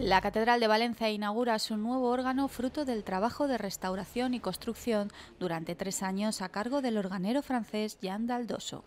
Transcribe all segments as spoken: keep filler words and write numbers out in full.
La Catedral de Valencia inaugura su nuevo órgano fruto del trabajo de restauración y construcción durante tres años a cargo del organero francés Jean Daldosso.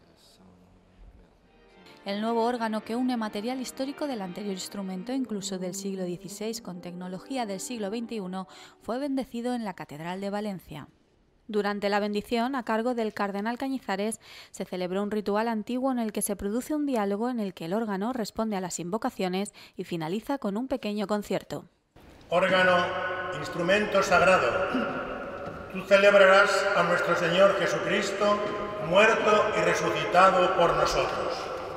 El nuevo órgano, que une material histórico del anterior instrumento, incluso del siglo dieciséis, con tecnología del siglo veintiuno, fue bendecido en la Catedral de Valencia. Durante la bendición, a cargo del cardenal Cañizares, se celebró un ritual antiguo en el que se produce un diálogo en el que el órgano responde a las invocaciones y finaliza con un pequeño concierto. Órgano, instrumento sagrado, tú celebrarás a nuestro Señor Jesucristo, muerto y resucitado por nosotros.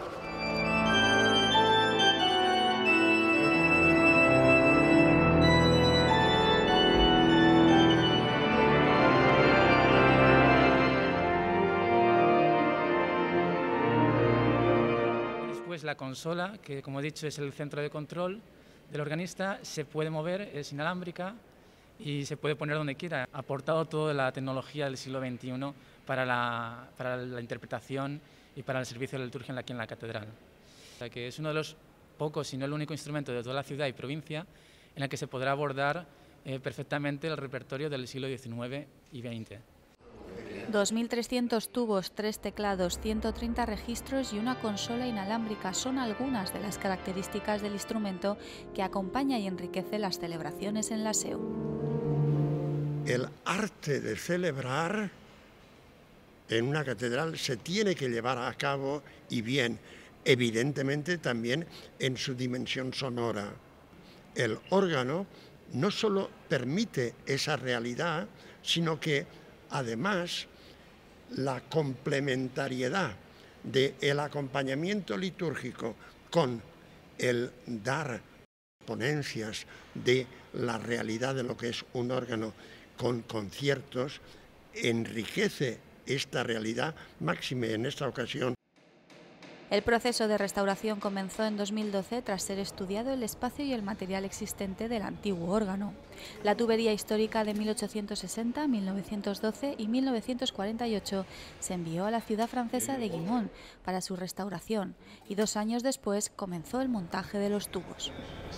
Pues la consola, que como he dicho es el centro de control del organista, se puede mover, es inalámbrica y se puede poner donde quiera. Ha aportado toda la tecnología del siglo veintiuno para la, para la interpretación y para el servicio de liturgia aquí en la catedral. O sea que es uno de los pocos, si no el único instrumento de toda la ciudad y provincia en el que se podrá abordar eh, perfectamente el repertorio del siglo diecinueve y veinte. dos mil trescientos tubos, tres teclados, ciento treinta registros y una consola inalámbrica son algunas de las características del instrumento que acompaña y enriquece las celebraciones en la S E U. El arte de celebrar en una catedral se tiene que llevar a cabo, y bien, evidentemente también en su dimensión sonora. El órgano no solo permite esa realidad, sino que además la complementariedad del acompañamiento litúrgico con el dar ponencias de la realidad de lo que es un órgano con conciertos enriquece esta realidad, máxime en esta ocasión. El proceso de restauración comenzó en dos mil doce tras ser estudiado el espacio y el material existente del antiguo órgano. La tubería histórica de mil ochocientos sesenta, mil novecientos doce y mil novecientos cuarenta y ocho se envió a la ciudad francesa de Guimont para su restauración y dos años después comenzó el montaje de los tubos.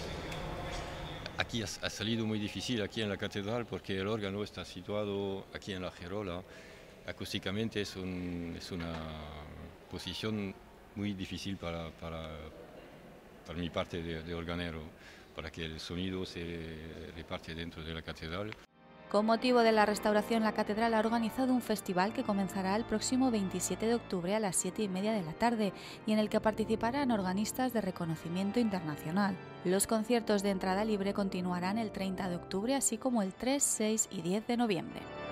Aquí ha salido muy difícil aquí en la catedral porque el órgano está situado aquí en la girola. Acústicamente es, un, es una posición muy difícil para, para, para mi parte de, de organero, para que el sonido se reparte dentro de la catedral. Con motivo de la restauración, la catedral ha organizado un festival que comenzará el próximo veintisiete de octubre a las siete y media de la tarde y en el que participarán organistas de reconocimiento internacional. Los conciertos de entrada libre continuarán el treinta de octubre, así como el tres, seis y diez de noviembre.